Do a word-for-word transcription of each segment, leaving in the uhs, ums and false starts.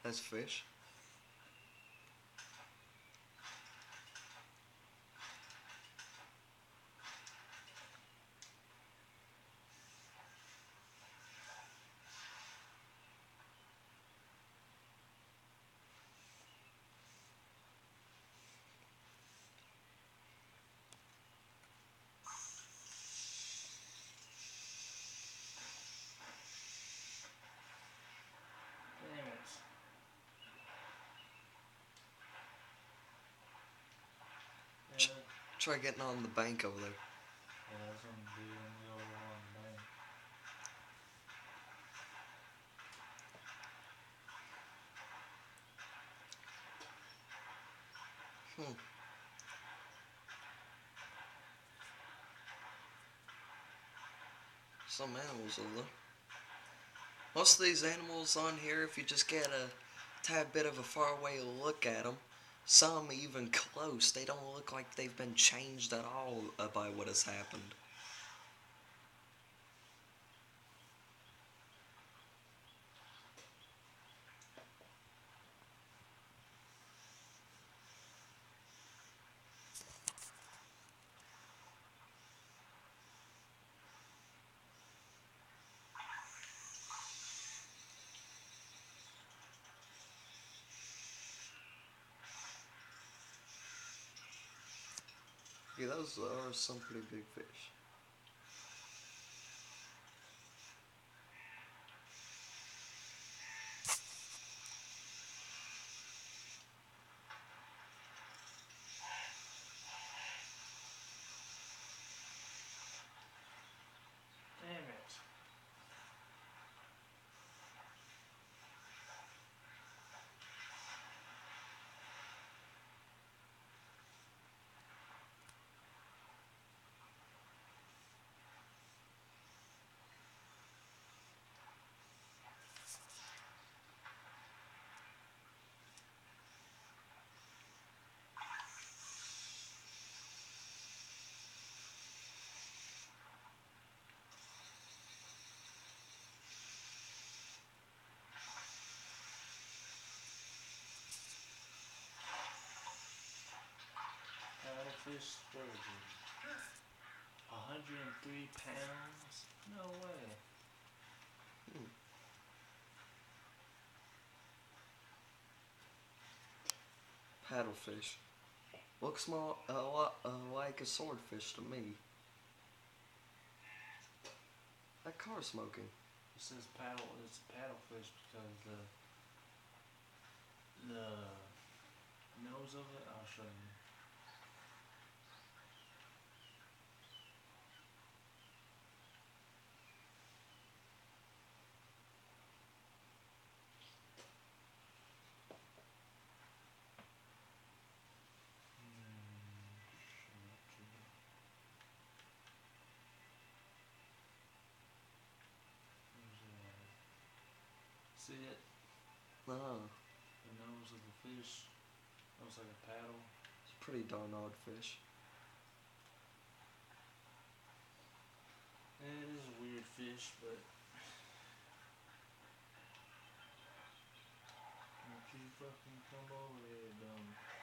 That's fish. Damn it. Ch- Yeah, Try getting on the bank over there. yeah, that's what I'm gonna do. I'm gonna go over on the bank. Hmm. Some animals over there. Most of these animals on here, if you just get a tad bit of a far away look at them, some even close, they don't look like they've been changed at all uh, by what has happened. Yeah, those are some pretty big fish. Damn it. Paddlefish sturgeon. one hundred three pounds? No way. Hmm. Paddlefish. Looks more a lot uh, like a swordfish to me. That car smoking. It says paddle. It's a paddlefish because the the nose of it. I'll show you. Hmm, show it to you. Where's it at? See it? Ah, The nose of the fish looks like a paddle. it's a pretty darn odd fish. And it is a weird fish, but don't you fucking come over here, dumb.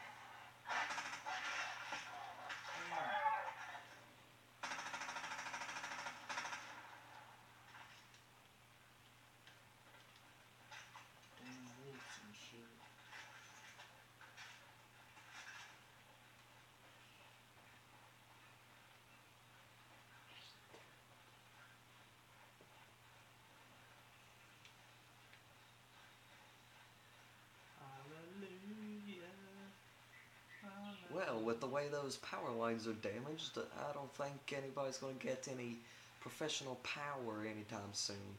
Damn roots and shit. Hallelujah. Well, with the Hallelujah. way those power lines are damaged, I don't think anybody's gonna get any professional power anytime soon.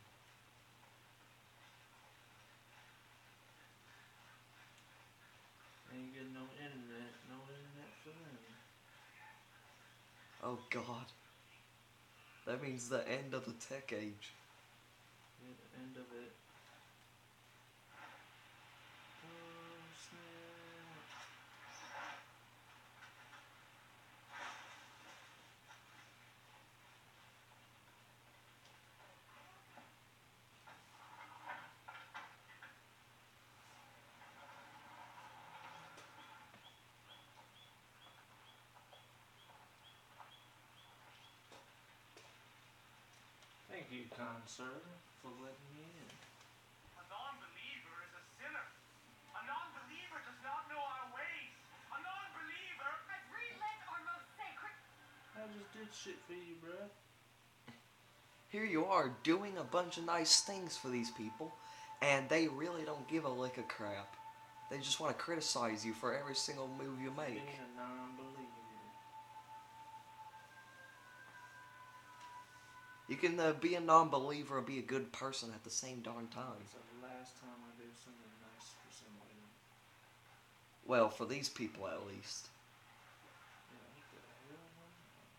Ain't getting no internet. No internet for them. Oh god. That means the end of the tech age. Yeah, the end of it. Oh snap. Thank you, kind sir, for letting me in. A non-believer is a sinner. A non-believer does not know our ways. A non-believer... I've relit our most sacred... I just did shit for you, bruh. Here you are doing a bunch of nice things for these people, and they really don't give a lick of crap. They just want to criticize you for every single move you make. Being a non-believer. You can uh, be a non-believer and be a good person at the same darn time. It's the last time I do something nice for somebody. Well, for these people at least. Yeah, what the hell, man?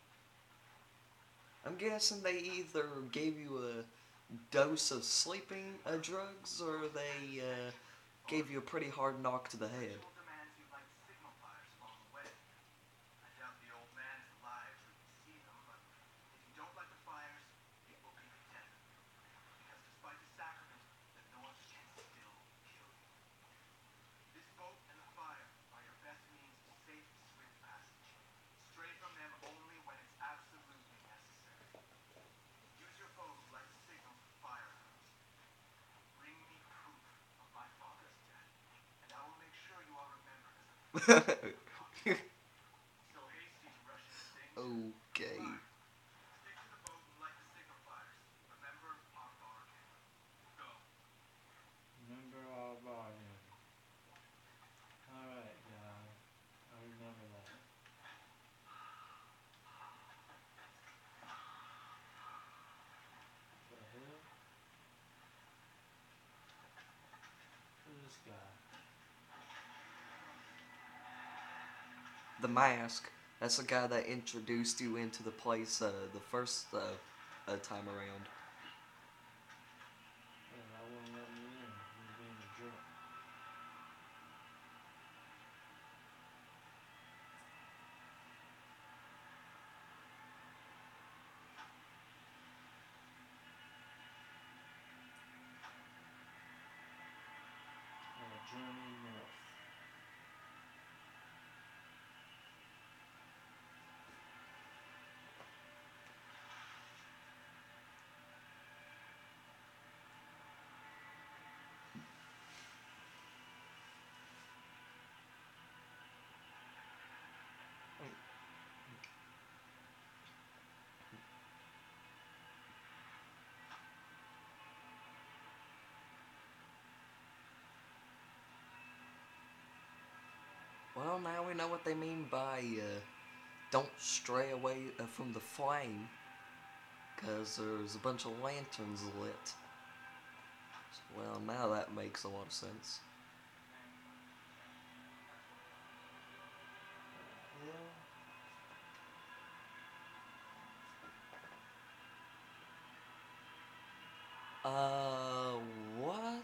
I'm guessing they either gave you a dose of sleeping uh, drugs, or they uh, gave you a pretty hard knock to the head. Ritual demands you light signal fires along the way. I doubt the old man is alive so you can see them, but if you don't light the fires, it will be the death of you. Because despite the sacrament, the North can still kill you. This boat and the fire are your best means to safe and swift passage. Stray from them only when it's absolutely necessary. Use your bow to light the signal for firearms. Bring me proof of my father's death, and I will make sure you are remembered as a so hasty to rush into things. Okay. Stick to the boat and light the signal fires. Remember our bargain. Go. Remember our bargain. Alright, guy. I remember that. The hell? Who's this guy? The Mask. That's the guy that introduced you into the place uh, the first uh, uh, time around. Yeah, I wouldn't let me in. He was being a jerk. Uh, journey north. Well, now we know what they mean by uh, don't stray away uh, from the flame, because there's a bunch of lanterns lit. Well, now that makes a lot of sense. Yeah. Uh, what?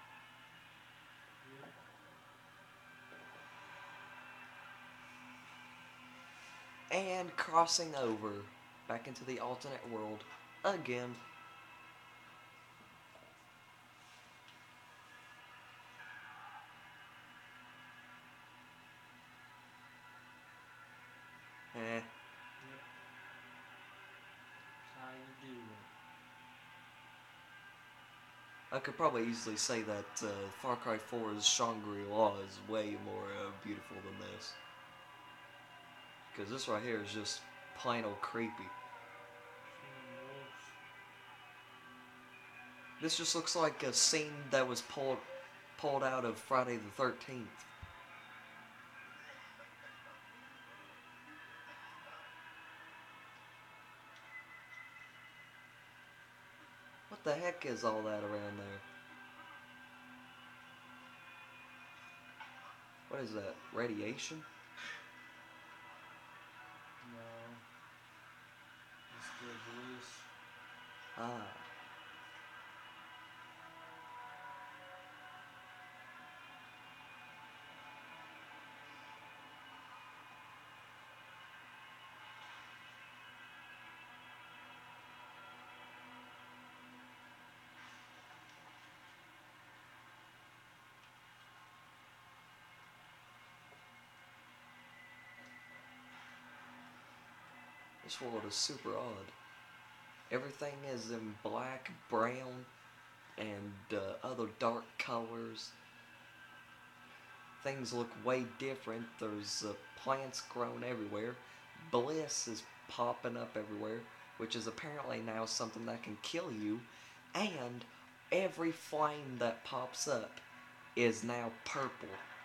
And crossing over back into the alternate world again. Eh. Yep. That's how you do it. I could probably easily say that uh, Far Cry four's Shangri-La is way more uh, beautiful than this. Because this right here is just plain old creepy. This just looks like a scene that was pulled pulled out of Friday the thirteenth. What the heck is all that around there? What is that? Radiation? No. It's the voice. Ah. This world is super odd. Everything is in black, brown, and uh, other dark colors. Things look way different. There's uh, plants growing everywhere. Bliss is popping up everywhere, which is apparently now something that can kill you. And every flame that pops up is now purple.